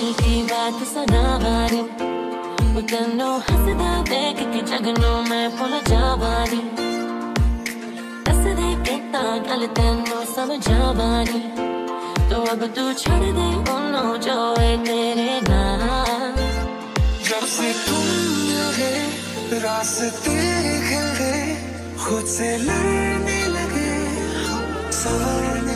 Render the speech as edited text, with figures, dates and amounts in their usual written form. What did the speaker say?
दिल की बात सुना बारी तेनू हसदा देख के जगनू मैं भुल जावानी दस दे के गल तेनू समझा बानी तो अब तू छोड़ दे उन्हों जो है तेरे नाम। जब से तुम मिले रास्ते खिल गए खुद से लड़ने लगे संवरने